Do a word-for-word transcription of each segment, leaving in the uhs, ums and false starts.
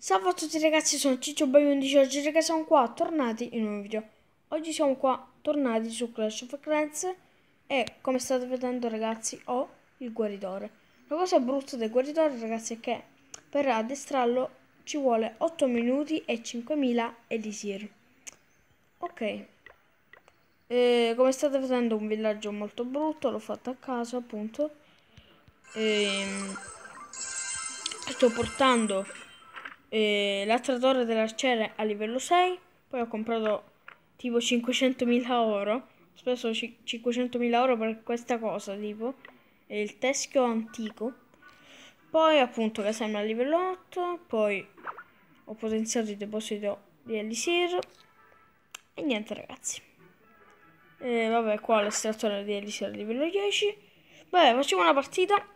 Salve a tutti ragazzi, sono Ciccio Boy undici. Oggi ragazzi siamo qua tornati in un video. Oggi siamo qua tornati su Clash of Clans e come state vedendo ragazzi ho il guaritore. La cosa brutta del guaritore ragazzi è che per addestrarlo ci vuole otto minuti e cinquemila elisir. Ok, e come state vedendo un villaggio molto brutto, l'ho fatto a caso appunto. E sto portando eh, l'attratore dell'arciere a livello sei. Poi ho comprato tipo cinquecentomila euro. Ho speso cinquecentomila euro per questa cosa, tipo è il teschio antico. Poi appunto la sembra a livello otto. Poi ho potenziato il deposito di elisir. E niente ragazzi, e vabbè, qua l'estrattore di elisir a livello dieci. Vabbè, facciamo una partita.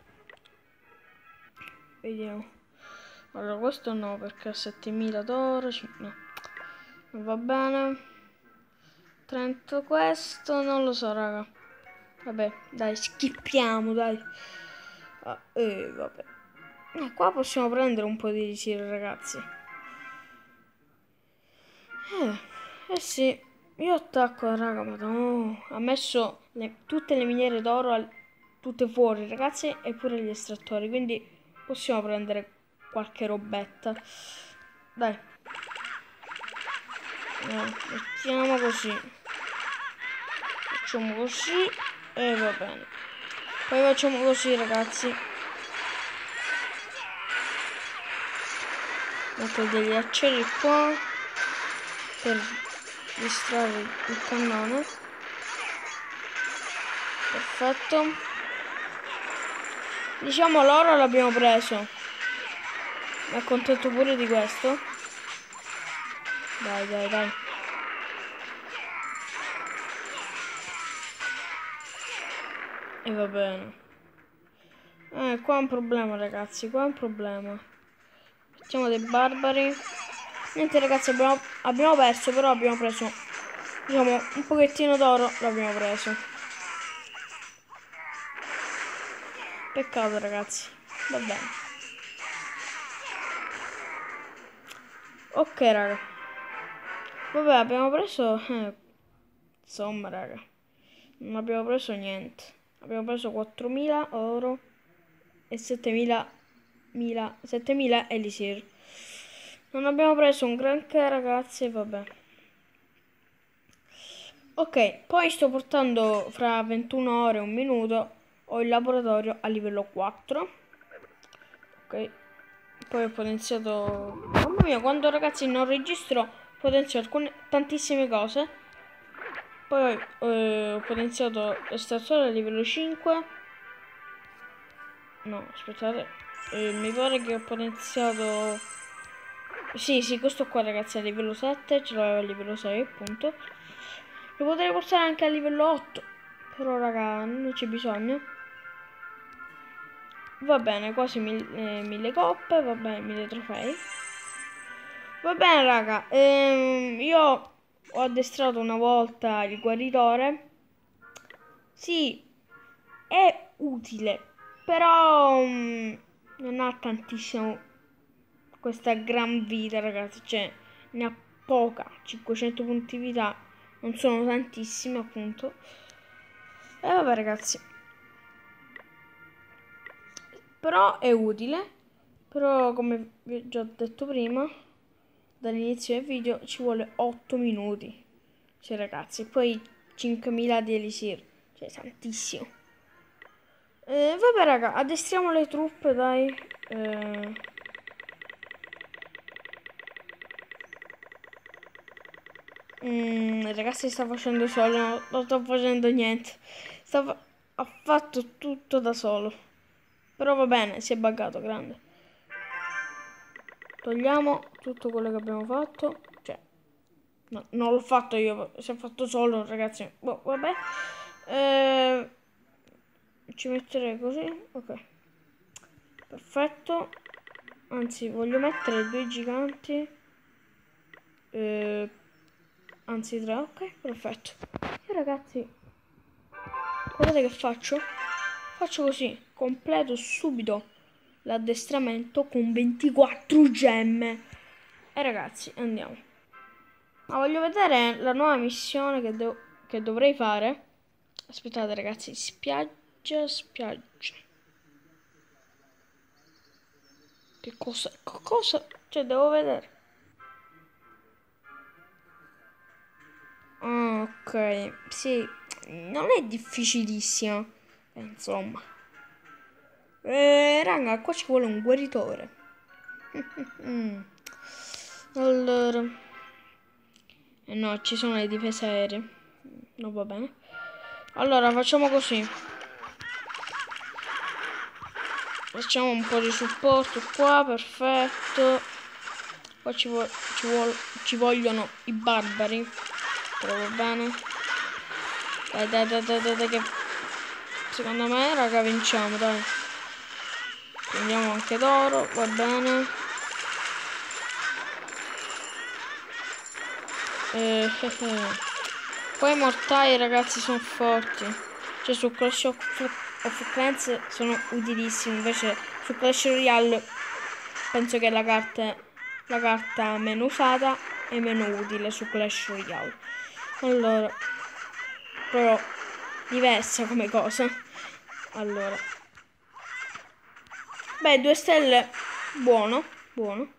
Vediamo. Allora questo no, perché ha settemila d'oro. No, non va bene. trenta questo, non lo so raga. Vabbè, dai, skippiamo, dai. Ah, eh, vabbè. Eh, qua possiamo prendere un po' di elisir ragazzi. Eh, eh sì. Io attacco raga, ma no. Ha messo le, tutte le miniere d'oro tutte fuori ragazzi, e pure gli estrattori, quindi possiamo prendere qualche robetta. Dai, eh, mettiamo così, facciamo così e va bene. Poi facciamo così ragazzi, metto degli aceri qua per distrarre il cannone. Perfetto. Diciamo l'oro l'abbiamo preso. Mi accontento pure di questo. Dai, dai, dai. E va bene. Eh, qua è un problema, ragazzi. Qua è un problema. Facciamo dei barbari. Niente, ragazzi, abbiamo, abbiamo perso, però abbiamo preso, diciamo, un pochettino d'oro l'abbiamo preso. Peccato, ragazzi. Va bene. Ok, raga. Vabbè, abbiamo preso... Eh, insomma, raga. Non abbiamo preso niente. Abbiamo preso quattromila oro e settemila elisir. Non abbiamo preso un granché, ragazzi, e vabbè. Ok, poi sto portando fra ventuno ore e un minuto. Ho il laboratorio a livello quattro. Ok. Poi ho potenziato... Mamma mia, quando ragazzi non registro potenzio alcune tantissime cose. Poi eh, ho potenziato l'estrattore a livello cinque. No, aspettate, eh, mi pare che ho potenziato... Sì, sì, questo qua ragazzi a livello sette. Ce l'avevo a livello sei appunto. Lo potrei portare anche a livello otto, però raga non c'è bisogno. Va bene, quasi mille, eh, mille coppe, va bene, mille trofei. Va bene raga, ehm, io ho addestrato una volta il guaritore. Sì, è utile, però um, non ha tantissimo questa gran vita ragazzi, cioè ne ha poca, cinquecento punti vita non sono tantissimi appunto. E vabbè ragazzi, però è utile. Però come vi ho già detto prima dall'inizio del video ci vuole otto minuti, cioè ragazzi, poi cinquemila di elisir, cioè tantissimo. Eh, vabbè raga, addestriamo le truppe dai. eh... Mm, ragazzi sta facendo solo, no, non sto facendo niente, sta fa ha fatto tutto da solo, però va bene, si è buggato, grande. Togliamo tutto quello che abbiamo fatto, cioè no, non l'ho fatto io, si è fatto solo ragazzi. Boh, vabbè, eh, ci metterei così, ok, perfetto. Anzi voglio mettere due giganti, eh, anzi tre, ok, perfetto. E ragazzi guardate che faccio, faccio così, completo subito l'addestramento con ventiquattro gemme. E ragazzi, andiamo. Ma voglio vedere la nuova missione che, do che dovrei fare. Aspettate ragazzi, spiaggia, spiaggia. Che cosa? Cosa? Cioè, devo vedere. Ah, ok, sì, non è difficilissimo. Eh, insomma. Eh, raga, qua ci vuole un guaritore. Allora. Eh no, ci sono le difese aeree. No, va bene. Allora, facciamo così. Facciamo un po' di supporto qua, perfetto. Qua ci, vo ci, vo ci vogliono i barbari. Però va bene. Dai, dai, dai, dai, dai, dai, che... Secondo me, raga, vinciamo, dai. Prendiamo anche d'oro, va bene. Eh, eh, eh. Poi i mortai, ragazzi, sono forti. Cioè, su Clash of, of Clans sono utilissimi. Invece, su Clash Royale, penso che la carta, la carta meno usata e meno utile su Clash Royale. Allora, però, diversa come cosa. Allora. Beh, due stelle, buono, buono.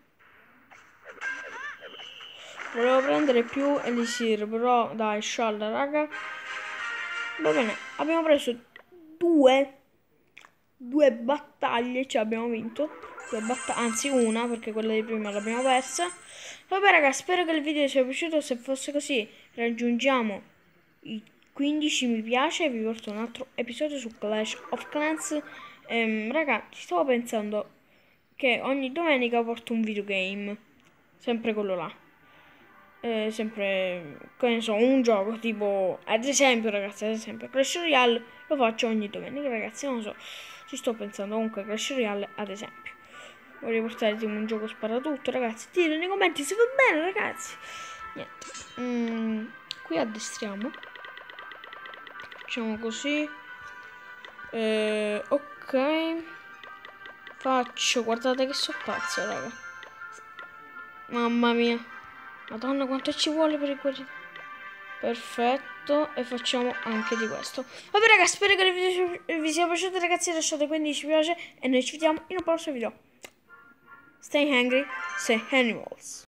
Volevo prendere più elisir, però dai, scialla, raga. Va bene, abbiamo preso due, due battaglie, cioè abbiamo vinto. Due battaglie, anzi una, perché quella di prima l'abbiamo persa. Vabbè raga, spero che il video vi sia piaciuto. Se fosse così, raggiungiamo i quindici mi piace e vi porto un altro episodio su Clash of Clans. Ehm, raga, ci stavo pensando che ogni domenica porto un videogame, sempre quello là. Eh, sempre, che ne so, un gioco tipo, ad esempio ragazzi, ad esempio Clash Royale lo faccio ogni domenica, ragazzi, non so, ci sto pensando. Comunque Clash Royale, ad esempio, voglio portare tipo un gioco sparatutto, ragazzi, ditelo nei commenti se va bene, ragazzi. Niente, mm, qui addestriamo, facciamo così, eh, ok, faccio, guardate che so pazzo, raga, mamma mia. Madonna, quanto ci vuole per il guarito. Perfetto. E facciamo anche di questo. Vabbè ragazzi, spero che il video vi sia piaciuto, ragazzi. Lasciate quindici mi piace e noi ci vediamo in un prossimo video. Stay hungry, stay animals.